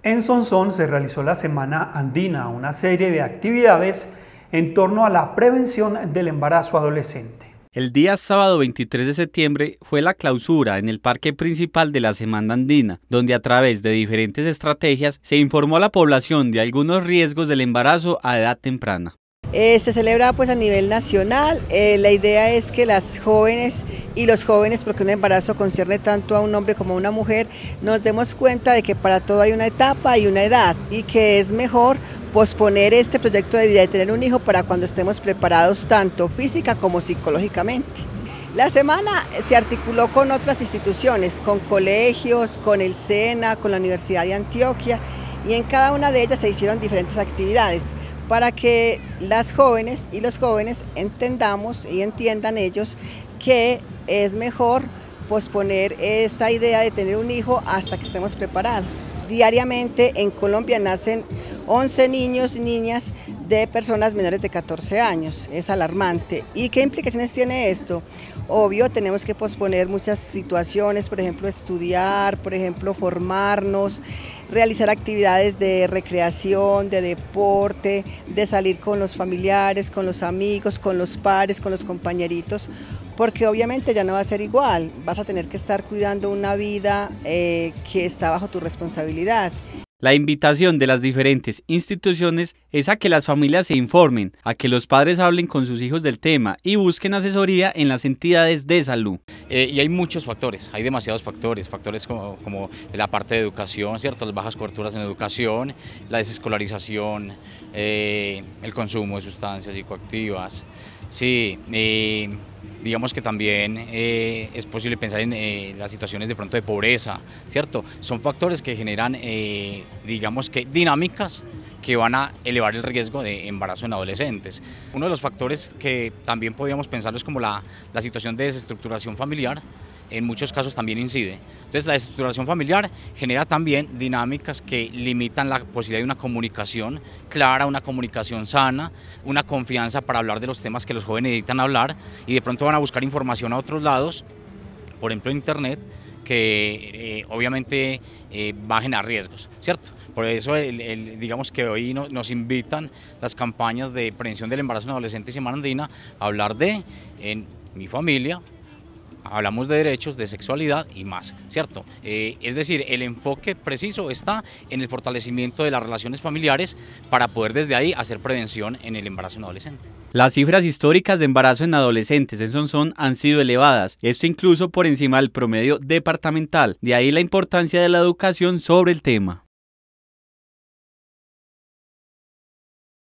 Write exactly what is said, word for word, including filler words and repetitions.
En Sonsón se realizó la Semana Andina, una serie de actividades en torno a la prevención del embarazo adolescente. El día sábado veintitrés de septiembre fue la clausura en el parque principal de la Semana Andina, donde a través de diferentes estrategias se informó a la población de algunos riesgos del embarazo a edad temprana. Eh, se celebra pues a nivel nacional. Eh, la idea es que las jóvenes y los jóvenes, porque un embarazo concierne tanto a un hombre como a una mujer, nos demos cuenta de que para todo hay una etapa y una edad y que es mejor posponer este proyecto de vida y tener un hijo para cuando estemos preparados tanto física como psicológicamente. La semana se articuló con otras instituciones, con colegios, con el SENA, con la Universidad de Antioquia, y en cada una de ellas se hicieron diferentes actividades para que las jóvenes y los jóvenes entendamos y entiendan ellos que es mejor posponer esta idea de tener un hijo hasta que estemos preparados. Diariamente en Colombia nacen once niños y niñas de personas menores de catorce años, es alarmante. ¿Y qué implicaciones tiene esto? Obvio, tenemos que posponer muchas situaciones, por ejemplo estudiar, por ejemplo formarnos, realizar actividades de recreación, de deporte, de salir con los familiares, con los amigos, con los pares, con los compañeritos, porque obviamente ya no va a ser igual, vas a tener que estar cuidando una vida eh, que está bajo tu responsabilidad. La invitación de las diferentes instituciones es a que las familias se informen, a que los padres hablen con sus hijos del tema y busquen asesoría en las entidades de salud. Eh, y hay muchos factores, hay demasiados factores, factores como, como la parte de educación, ¿cierto? Las bajas coberturas en educación, la desescolarización, eh, el consumo de sustancias psicoactivas, sí, eh, digamos que también eh, es posible pensar en eh, las situaciones de pronto de pobreza, ¿cierto? Son factores que generan, eh, digamos que dinámicas que van a elevar el riesgo de embarazo en adolescentes. Uno de los factores que también podríamos pensarlo es como la, la situación de desestructuración familiar, en muchos casos también incide. Entonces la desestructuración familiar genera también dinámicas que limitan la posibilidad de una comunicación clara, una comunicación sana, una confianza para hablar de los temas que los jóvenes necesitan hablar y de pronto van a buscar información a otros lados, por ejemplo en internet, que eh, obviamente eh, va a generar riesgos, ¿cierto? Por eso el, el, digamos que hoy no, nos invitan las campañas de prevención del embarazo en adolescentes y Semana Andina a hablar de en mi familia, hablamos de derechos, de sexualidad y más, ¿cierto? Eh, es decir, el enfoque preciso está en el fortalecimiento de las relaciones familiares para poder desde ahí hacer prevención en el embarazo en adolescente. Las cifras históricas de embarazo en adolescentes en Sonsón han sido elevadas, esto incluso por encima del promedio departamental, de ahí la importancia de la educación sobre el tema.